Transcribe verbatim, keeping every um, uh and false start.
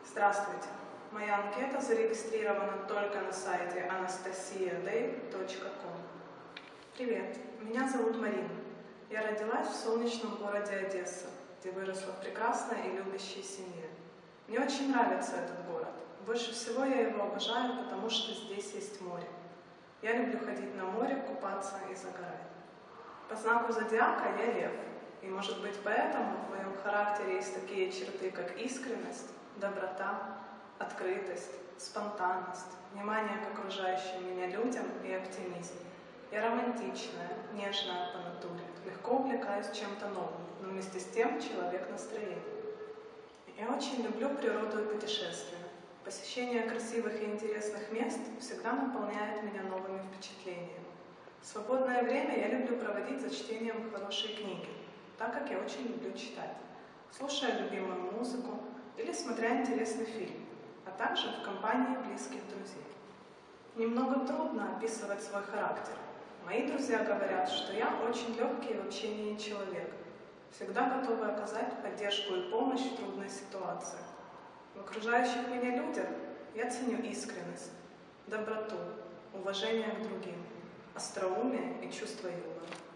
Здравствуйте! Моя анкета зарегистрирована только на сайте анастасия дэй точка ком. Привет! Меня зовут Марина. Я родилась в солнечном городе Одесса, где выросла в прекрасной и любящей семье. Мне очень нравится этот город. Больше всего я его обожаю, потому что здесь есть море. Я люблю ходить на море, купаться и загорать. По знаку зодиака я лев. И, может быть, поэтому в моем характере есть такие черты, как искренность, доброта, открытость, спонтанность, внимание к окружающим меня людям и оптимизм. Я романтичная, нежная по натуре, легко увлекаюсь чем-то новым, но вместе с тем человек настроения. Я очень люблю природу и путешествия. Посещение красивых и интересных мест всегда наполняет меня новыми впечатлениями. В свободное время я люблю проводить за чтением хорошей книги, так как я очень люблю читать, слушая любимую музыку или смотря интересный фильм, а также в компании близких друзей. Немного трудно описывать свой характер. Мои друзья говорят, что я очень легкий в общении человек, всегда готовый оказать поддержку и помощь в трудной ситуации. В окружающих меня людях я ценю искренность, доброту, уважение к другим, остроумие и чувство юмора.